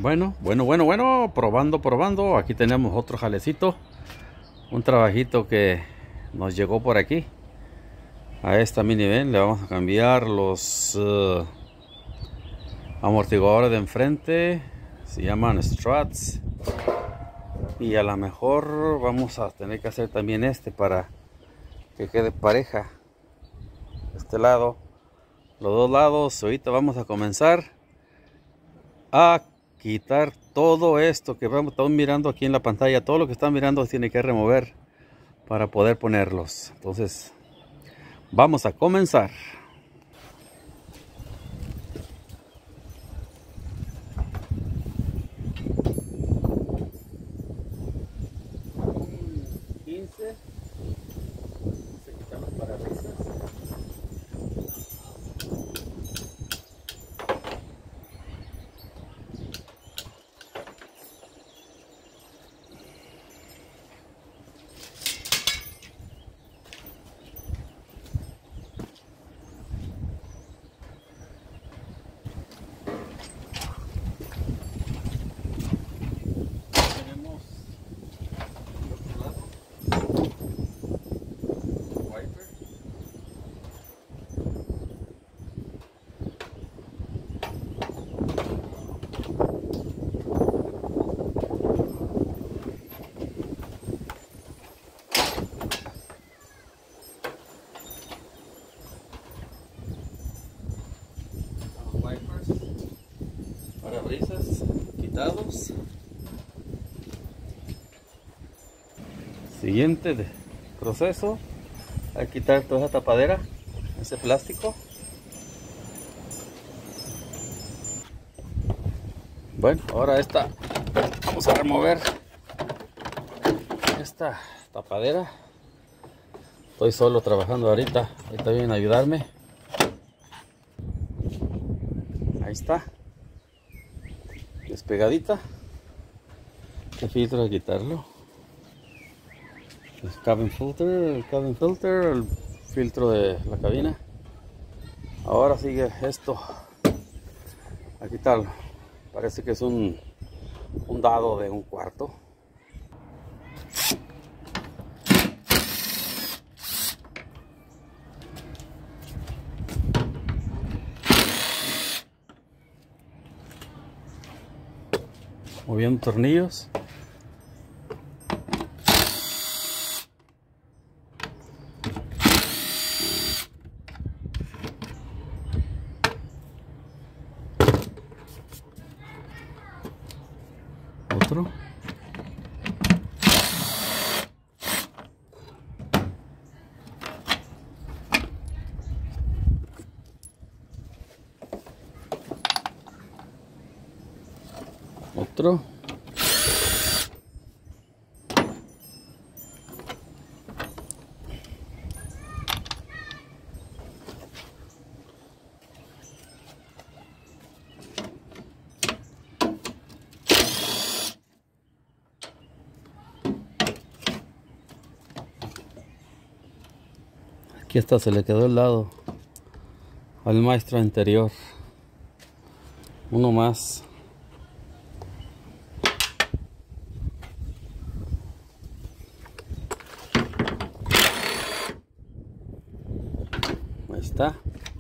Bueno, probando. Aquí tenemos otro jalecito, un trabajito que nos llegó por aquí. A esta minivan le vamos a cambiar los amortiguadores de enfrente, se llaman struts, y a lo mejor vamos a tener que hacer también este para que quede pareja este lado, los dos lados. Ahorita vamos a comenzar a quitar todo esto que estamos mirando aquí en la pantalla. Todo lo que están mirando tiene que remover para poder ponerlos. Entonces vamos a comenzar. Parabrisas quitados. Siguiente proceso, hay que quitar toda esa tapadera, ese plástico. Bueno, ahora vamos a remover esta tapadera. Estoy solo trabajando ahorita vienen a ayudarme. Ahí está, despegadita. Este filtro hay que quitarlo. El cabin filter, el filtro de la cabina. Ahora sigue esto, a quitarlo. Parece que es un dado de un cuarto. Moviendo tornillos. Otro. Otro. Aquí está, se le quedó el lado al maestro anterior. Uno más. Ahí está.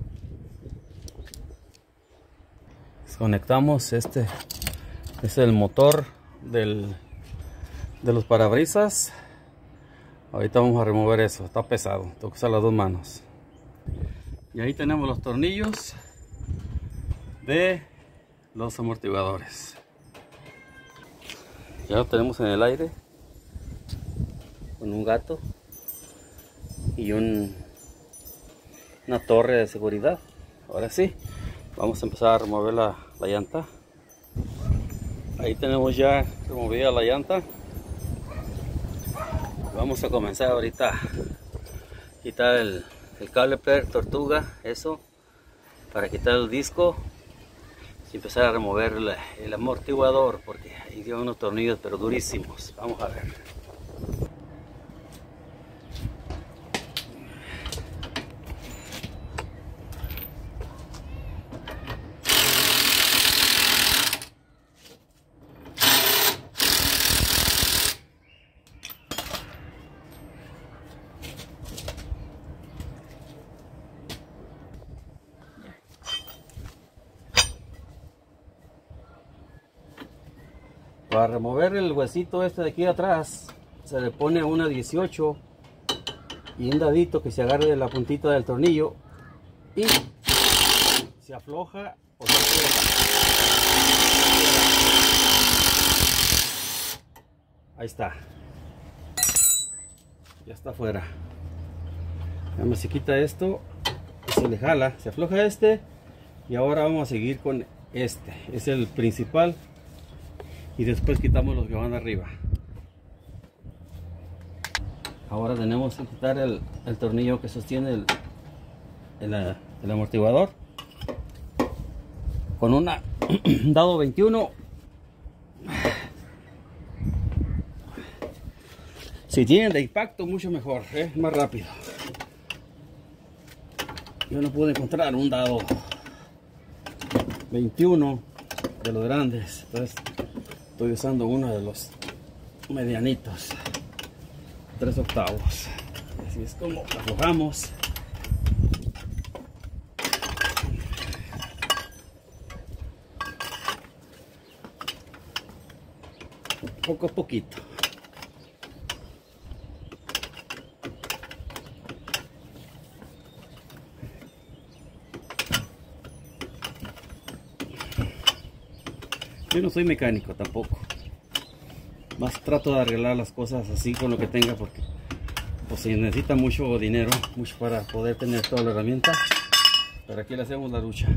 Desconectamos este. Es el motor de los parabrisas. Ahorita vamos a remover eso, está pesado, tengo que usar las dos manos. Y ahí tenemos los tornillos de los amortiguadores. Ya lo tenemos en el aire con un gato y una torre de seguridad. Ahora sí, vamos a empezar a remover la llanta. Ahí tenemos ya removida la llanta. Vamos a comenzar ahorita a quitar el cable tortuga, eso, para quitar el disco y empezar a remover el amortiguador, porque ahí tiene unos tornillos pero durísimos. Vamos a ver. Para remover el huesito este de aquí atrás, se le pone una 18 y un dadito que se agarre de la puntita del tornillo y se afloja o se cierra. Ahí está. Ya está afuera. Ya se quita esto y se le jala, se afloja este y ahora vamos a seguir con este. Es el principal y después quitamos los que van arriba. Ahora tenemos que quitar el tornillo que sostiene el amortiguador con una dado 21. Si tienen de impacto, mucho mejor, más rápido. Yo no pude encontrar un dado 21 de los grandes, entonces estoy usando uno de los medianitos, 3/8. Así es como aflojamos. Poco a poquito. Yo no soy mecánico tampoco, más trato de arreglar las cosas así con lo que tenga, porque pues se necesita mucho dinero, mucho para poder tener toda la herramienta, pero aquí le hacemos la lucha.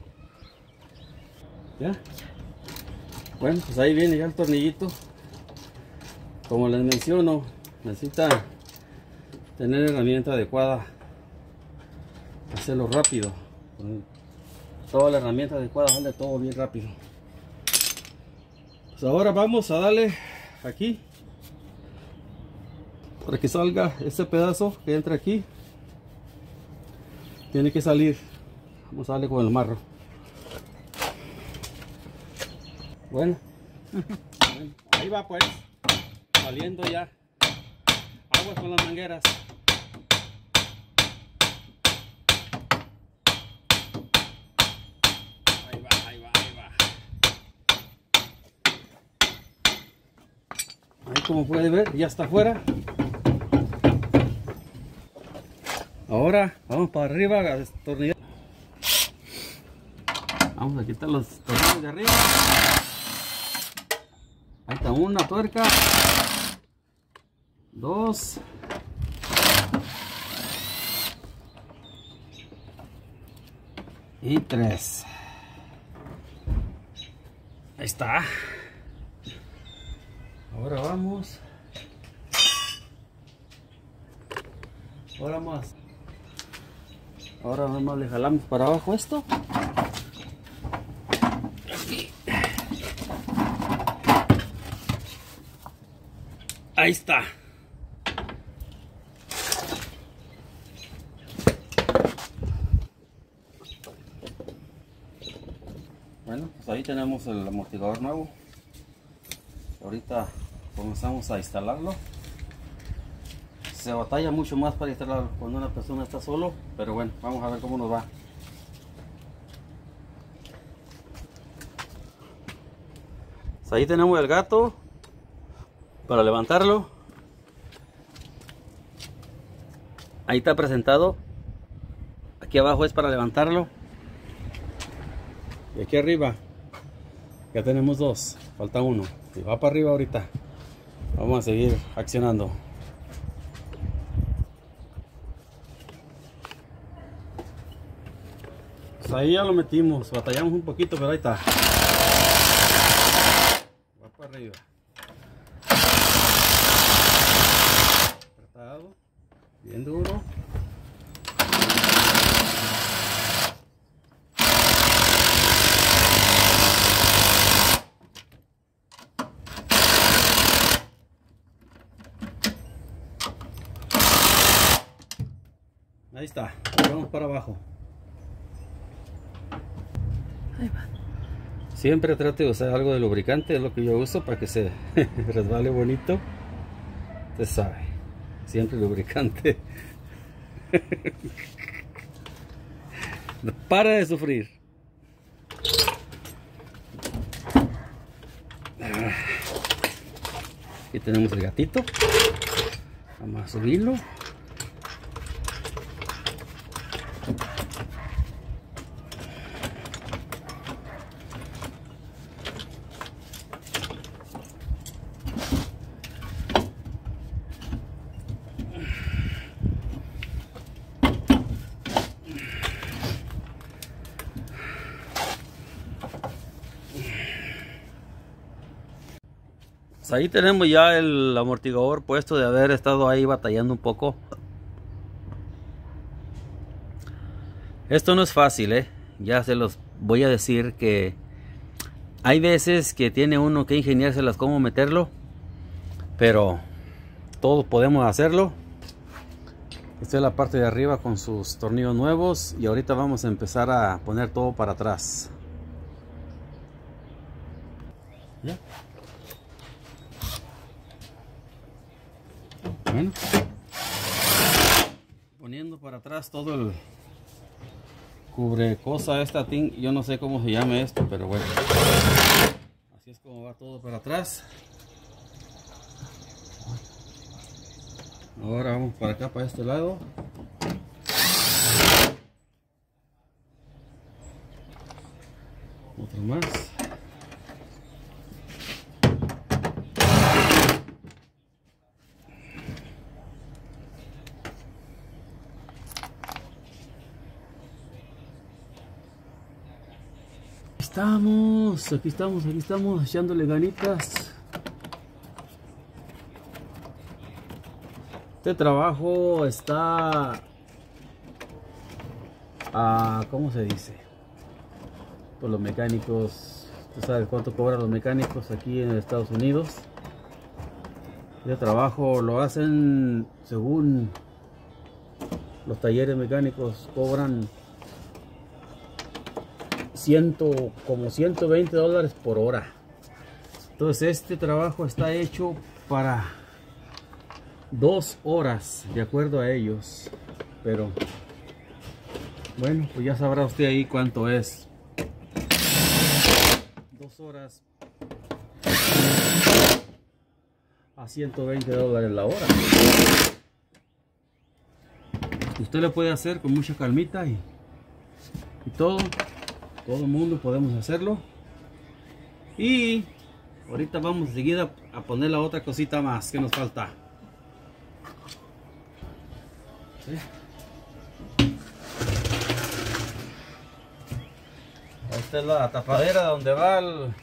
¿Ya? Bueno, pues ahí viene ya el tornillito. Como les menciono, necesita tener herramienta adecuada, hacerlo rápido. Con toda la herramienta adecuada sale todo bien rápido. Pues ahora vamos a darle aquí para que salga este pedazo que entra aquí. Tiene que salir. Vamos a darle con el marro. Bueno, ahí va pues, saliendo ya. Aguas con las mangueras. Ahí va, ahí va, ahí va. Ahí, como puede ver, ya está afuera. Ahora vamos para arriba a destornillar. Vamos a quitar los tornillos de arriba. Ahí está una tuerca, 2 y 3. Ahí está. Ahora vamos. Ahora más. Ahora nomás le jalamos para abajo esto. Aquí. Ahí está. Bueno, pues ahí tenemos el amortiguador nuevo. Ahorita comenzamos a instalarlo. Se batalla mucho más para instalarlo cuando una persona está solo, pero bueno, vamos a ver cómo nos va. Pues ahí tenemos el gato para levantarlo. Ahí está presentado. Aquí abajo es para levantarlo. Y aquí arriba ya tenemos 2, falta uno. Y va para arriba ahorita. Vamos a seguir accionando. Pues ahí ya lo metimos, batallamos un poquito, pero ahí está. Va para arriba. Apretado, bien duro. Ahí está, vamos para abajo. Ahí va. Siempre trate de usar algo de lubricante, es lo que yo uso para que se resbale bonito. Usted sabe, siempre lubricante. No para de sufrir. Aquí tenemos el gatito. Vamos a subirlo. Ahí tenemos ya el amortiguador puesto de haber estado ahí batallando un poco. Esto no es fácil, ya se los voy a decir que hay veces que tiene uno que ingeniárselas cómo meterlo, pero todos podemos hacerlo. Esta es la parte de arriba con sus tornillos nuevos y ahorita vamos a empezar a poner todo para atrás. ¿Ya? Bueno, poniendo para atrás todo el cubre cosa esta yo no sé cómo se llama esto, pero bueno, así es como va todo para atrás. Ahora vamos para acá, para este lado. Otro más. Aquí estamos echándole ganitas. Este trabajo está ¿cómo se dice? Pues los mecánicos, tú sabes cuánto cobran los mecánicos aquí en Estados Unidos. Este trabajo lo hacen según los talleres mecánicos, cobran como $120 por hora. Entonces este trabajo está hecho para 2 horas de acuerdo a ellos, pero bueno, pues ya sabrá usted ahí cuánto es. 2 horas a $120 la hora. Usted lo puede hacer con mucha calmita y todo el mundo podemos hacerlo. Y ahorita vamos seguida a poner la otra cosita más que nos falta. ¿Sí? Esta es la tapadera donde va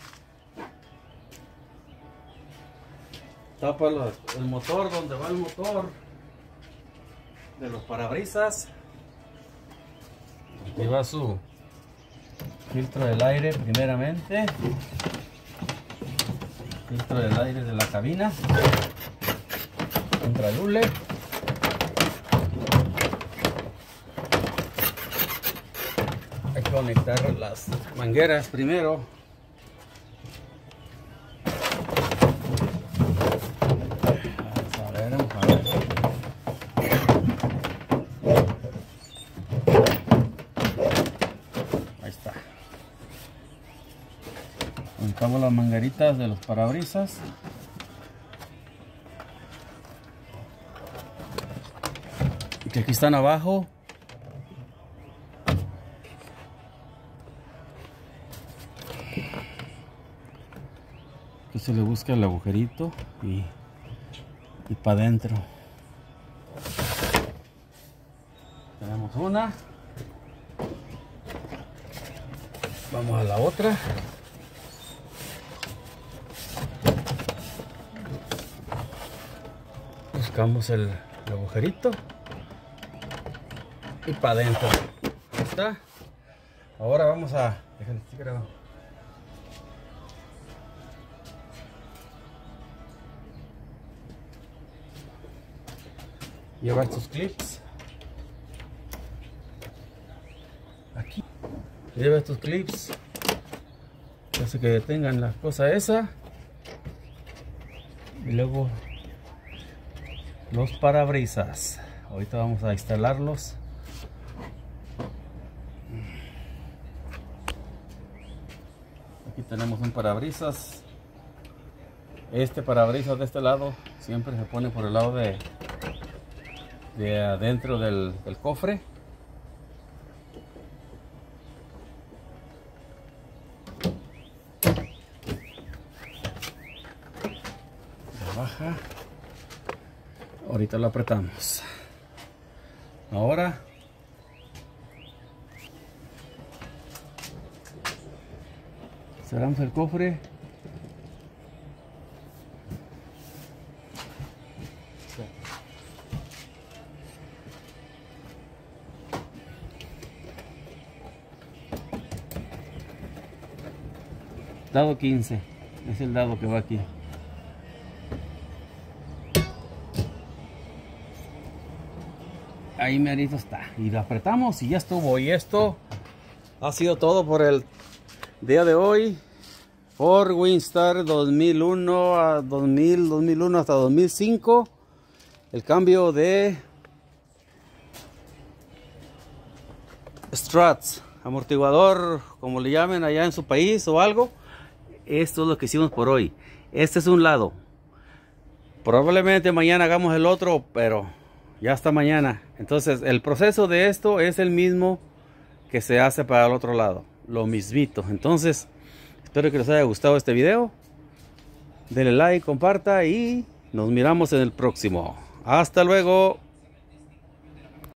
el motor, donde va el motor de los parabrisas. Aquí va su filtro del aire primeramente. Filtro del aire de la cabina. Entra el hule. Hay que conectar las mangueras primero. Vamos a ver. Ahí está. Conectamos las mangueritas de los parabrisas. Y que aquí están abajo. Aquí se le busca el agujerito y para adentro. Tenemos una. Vamos a la otra. Buscamos el agujerito y para adentro. Ahí está. Ahora vamos a dejar el sticker abajo. Lleva estos clips aquí. Lleva estos clips. Hace que detengan la cosa esa. Y luego los parabrisas. Ahorita vamos a instalarlos. Aquí tenemos un parabrisas Este parabrisas de este lado siempre se pone por el lado de adentro del cofre. Baja. Ahorita lo apretamos. Ahora cerramos el cofre. Dado 15 es el dado que va aquí. Ahí merito está. Y lo apretamos y ya estuvo. Y esto ha sido todo por el día de hoy. Ford Windstar 2001 a 2001 hasta 2005. El cambio de struts, amortiguador, como le llamen allá en su país o algo. Esto es lo que hicimos por hoy. Este es un lado. Probablemente mañana hagamos el otro, pero ya hasta mañana. Entonces el proceso de esto es el mismo que se hace para el otro lado. Lo mismito. Entonces espero que les haya gustado este video. Denle like, comparta y nos miramos en el próximo. Hasta luego.